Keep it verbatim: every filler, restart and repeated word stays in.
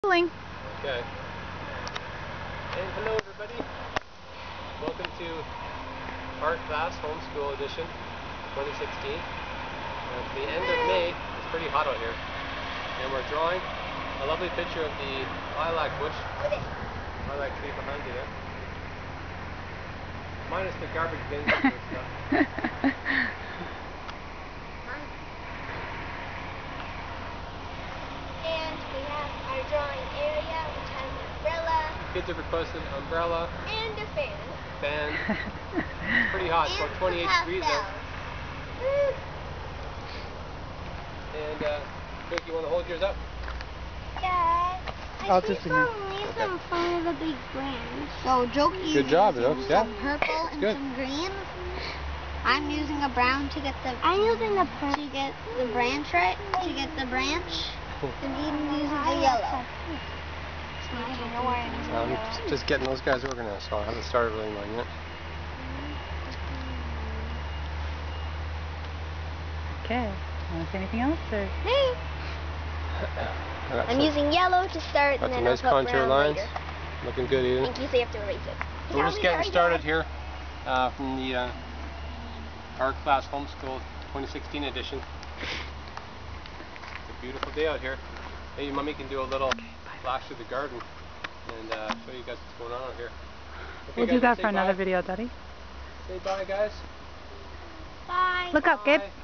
Okay. And hello everybody. Welcome to Art Class Homeschool Edition twenty sixteen. Uh, it's the end of May. It's pretty hot out here. And we're drawing a lovely picture of the lilac bush. Lilac tree behind you there. Minus the garbage bins and stuff. And we have our drawing area, which has an umbrella. Kids have requested an umbrella. And a fan. Fan. It's pretty hot, it's about twenty-eight degrees out. And uh, Vic, you want to hold yours up? Yeah. I'll I just think okay. we'll leave them in front of the big branch. So Jokey's Good job, using Jokes, yeah. some purple and Good. some green. I'm using a brown to get the. I'm using the to get the branch right. To get the branch. And Eden's using the yellow. I'm just, just getting those guys organized, so I haven't started really mine yet. Okay. Want to say anything else? Or? Me. I'm some, using yellow to start, got and some then nice I'll put contour brown lines. later. Looking good, Eden. In case I have to erase it. So we're just getting started here uh, from the uh, Art Class Homeschool twenty sixteen edition. It's a beautiful day out here. Maybe Mommy can do a little flash of the garden and uh, show you guys what's going on out here. Okay, We'll guys, do that say for another bye. video, Daddy. Say bye, guys. Bye. Look up, Gabe. Bye.